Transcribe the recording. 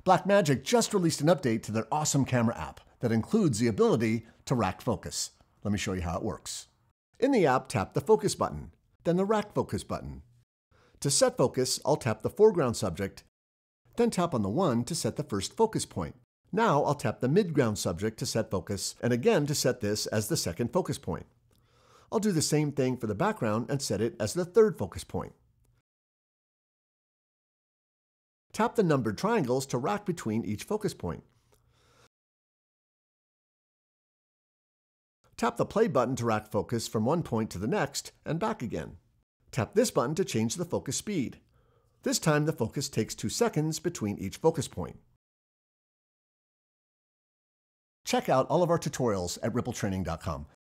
Blackmagic just released an update to their awesome camera app that includes the ability to rack focus. Let me show you how it works. In the app, tap the focus button, then the rack focus button. To set focus, I'll tap the foreground subject, then tap on the 1 to set the first focus point. Now I'll tap the midground subject to set focus, and again to set this as the second focus point. I'll do the same thing for the background and set it as the third focus point. Tap the numbered triangles to rack between each focus point. Tap the play button to rack focus from one point to the next and back again. Tap this button to change the focus speed. This time the focus takes 2 seconds between each focus point. Check out all of our tutorials at rippletraining.com.